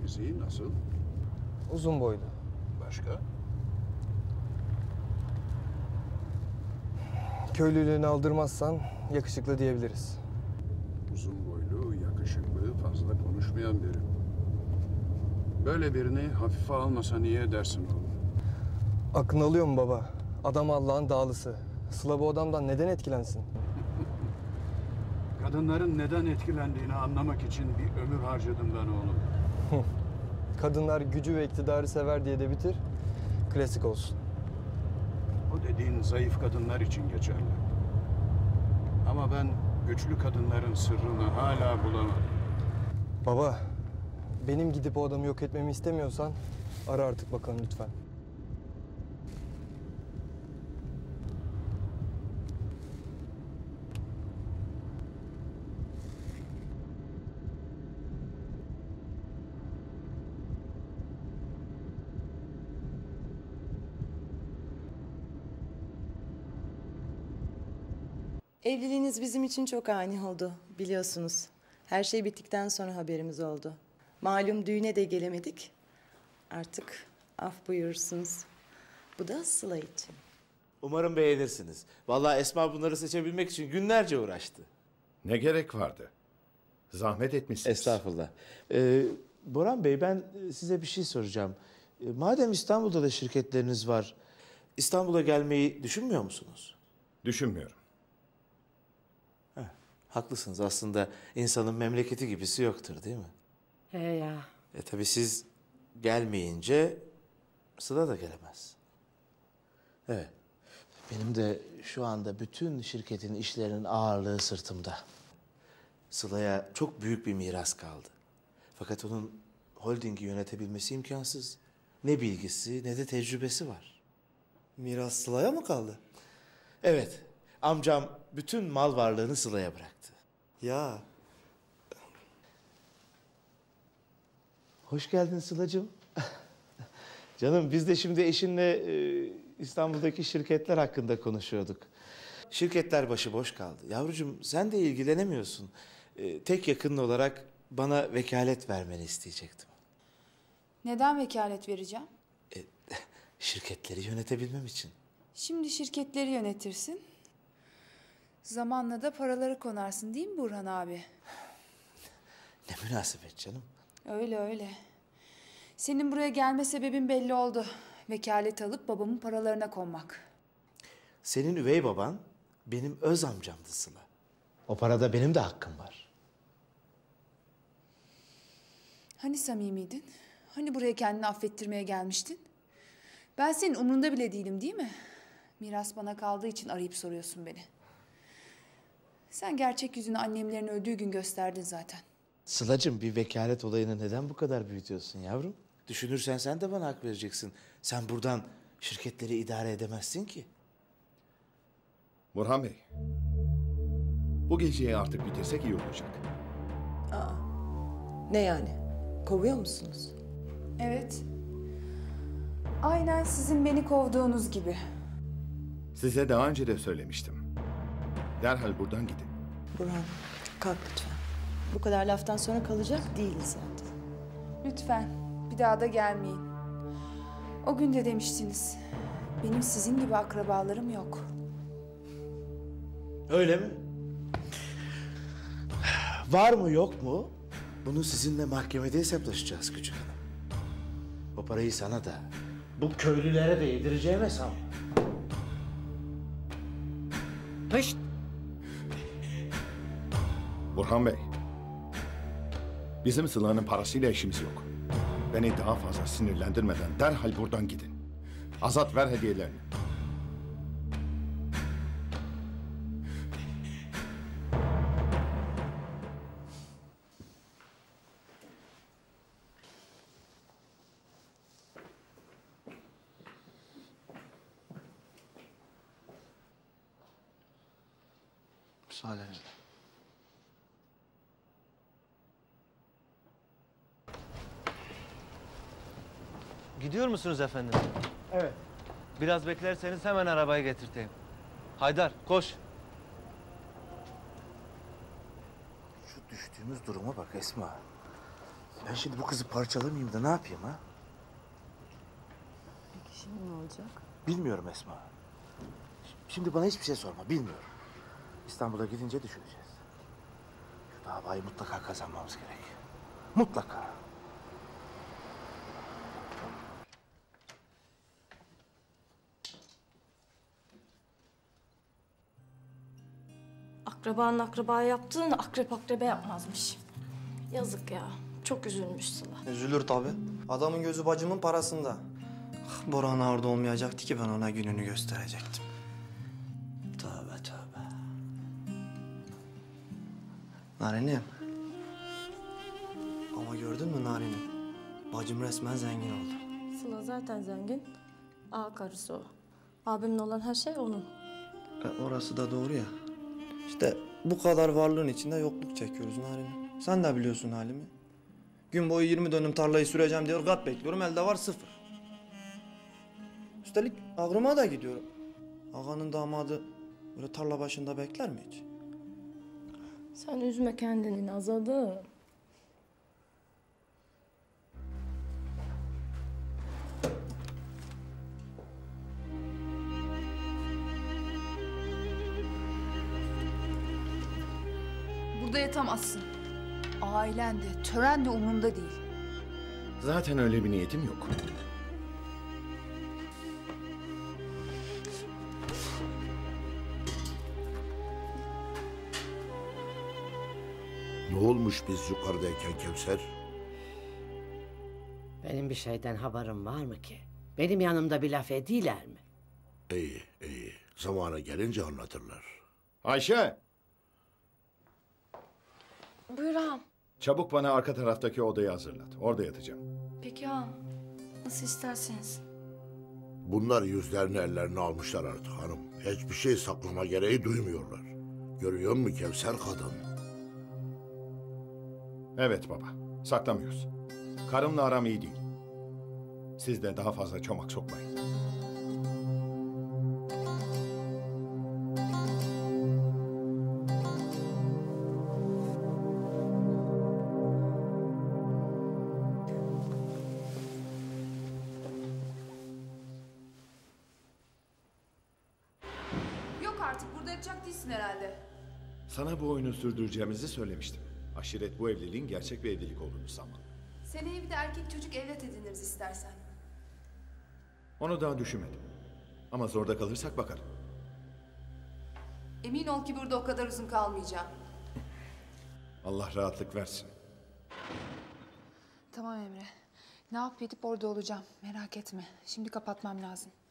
Fiziği nasıl? Uzun boylu. Başka? Köylülüğünü aldırmazsan yakışıklı diyebiliriz. Uzun boylu, yakışıklı, fazla konuşmayan biri. Böyle birini hafife almasa niye edersin oğlum? Aklını alıyor mu baba? Adam Allah'ın dağlısı. Sıla bu adamdan neden etkilensin? Kadınların neden etkilendiğini anlamak için bir ömür harcadım ben oğlum. Kadınlar gücü ve iktidarı sever diye de bitir. Klasik olsun. O dediğin zayıf kadınlar için geçerli. Ama ben güçlü kadınların sırrını hala bulamadım. Baba, benim gidip o adamı yok etmemi istemiyorsan ara artık bakalım lütfen. Evliliğiniz bizim için çok ani oldu, biliyorsunuz. Her şey bittikten sonra haberimiz oldu. Malum düğüne de gelemedik. Artık af buyurursunuz. Bu da Sıla için. Umarım beğenirsiniz. Vallahi Esma bunları seçebilmek için günlerce uğraştı. Ne gerek vardı? Zahmet etmişsiniz. Estağfurullah. Boran Bey, ben size bir şey soracağım. Madem İstanbul'da da şirketleriniz var, İstanbul'a gelmeyi düşünmüyor musunuz? Düşünmüyorum. Haklısınız. Aslında insanın memleketi gibisi yoktur, değil mi? He ya. Tabii siz gelmeyince Sıla da gelemez. Evet. Benim de şu anda bütün şirketin işlerinin ağırlığı sırtımda. Sıla'ya çok büyük bir miras kaldı. Fakat onun holdingi yönetebilmesi imkansız. Ne bilgisi ne de tecrübesi var. Miras Sıla'ya mı kaldı? Evet. Amcam bütün mal varlığını Sıla'ya bıraktı. Ya Hoş geldin Sıla'cığım. Canım, biz de şimdi eşinle İstanbul'daki şirketler hakkında konuşuyorduk. Şirketler başıboş kaldı. Yavrucuğum, sen de ilgilenemiyorsun. Tek yakının olarak bana vekalet vermeni isteyecektim. Neden vekalet vereceğim? Şirketleri yönetebilmem için. Şimdi şirketleri yönetirsin. Zamanla da paraları konarsın değil mi Burhan abi? Ne münasebet canım. Öyle öyle. Senin buraya gelme sebebin belli oldu. Vekalet alıp babamın paralarına konmak. Senin üvey baban benim öz amcamdı Sıla. O parada benim de hakkım var. Hani samimiydin? Hani buraya kendini affettirmeye gelmiştin? Ben senin umrunda bile değilim değil mi? Miras bana kaldığı için arayıp soruyorsun beni. Sen gerçek yüzünü annemlerin öldüğü gün gösterdin zaten. Sıla'cığım, bir vekalet olayını neden bu kadar büyütüyorsun yavrum? Düşünürsen sen de bana hak vereceksin. Sen buradan şirketleri idare edemezsin ki. Burhan Bey, bu geceyi artık bitirsek iyi olacak. Ne yani? Kovuyor musunuz? Evet. Aynen sizin beni kovduğunuz gibi. Size daha önce de söylemiştim. Derhal buradan gidin. Burhan, kalk lütfen. Bu kadar laftan sonra kalacak değiliz zaten. Lütfen bir daha da gelmeyin. O gün de demiştiniz. Benim sizin gibi akrabalarım yok. Öyle mi? Var mı yok mu? Bunu sizinle mahkemede hesaplaşacağız Küçük Hanım. O parayı sana da, bu köylülere de yedireceğime sanma. Pışt! Burhan Bey, bizim Sıla'nın parasıyla işimiz yok. Beni daha fazla sinirlendirmeden derhal buradan gidin. Azat, ver hediyelerini. Müsaadenizle. Gidiyor musunuz efendim? Evet. Biraz beklerseniz hemen arabayı getirteyim. Haydar, koş. Şu düştüğümüz duruma bak Esma. Ben Ben şimdi bu kızı parçalamayayım da ne yapayım ha? Peki şimdi ne olacak? Bilmiyorum Esma. Şimdi bana hiçbir şey sorma, bilmiyorum. İstanbul'a gidince düşüneceğiz. Şu davayı mutlaka kazanmamız gerek. Mutlaka. Akrabanın akraba yaptığını akrep akrebe yapmazmış. Yazık ya. Çok üzülmüş Sıla. Üzülür tabii. Adamın gözü bacımın parasında. Ah, Boran orada olmayacaktı ki ben ona gününü gösterecektim. Tövbe tövbe. Narinim. Ama gördün mü Narinim? Bacım resmen zengin oldu. Sıla zaten zengin. Ağa karısı o. Abimin olan her şey onun. Orası da doğru ya. İşte bu kadar varlığın içinde yokluk çekiyoruz Narinim. Sen de biliyorsun halimi. Gün boyu 20 dönüm tarlayı süreceğim diyor, kat bekliyorum, elde var 0. Üstelik ağrıma da gidiyorum. Ağanın damadı böyle tarla başında bekler mi hiç? Sen üzme kendini Nazalım. Burada yatamazsın. Ailen de, tören de umurumda değil. Zaten öyle bir niyetim yok. Ne olmuş biz yukarıdayken Kevser? Benim bir şeyden haberim var mı ki? Benim yanımda bir laf ediler mi? İyi, iyi. Zamanı gelince anlatırlar. Ayşe, Buyur ağam. çabuk bana arka taraftaki odayı hazırlat. Orada yatacağım. Peki ağam. Nasıl isterseniz. Bunlar yüzlerini ellerine almışlar artık hanım. Hiçbir şey saklama gereği duymuyorlar. Görüyor musun Kevser kadın? Evet baba, saklamıyoruz. Karımla aram iyi değil. Siz de daha fazla çomak sokmayın. Yok artık burada yatacak değilsin herhalde. Sana bu oyunu sürdüreceğimizi söylemiştim. Aşiret bu evliliğin gerçek bir evlilik olduğunu sanmalı. Seneye bir de erkek çocuk evlat ediniriz istersen. Onu daha düşünmedim. Ama zorda kalırsak bakarım. Emin ol ki burada o kadar uzun kalmayacağım. Allah rahatlık versin. Tamam Emre. Ne yapıp edip orada olacağım. Merak etme. Şimdi kapatmam lazım.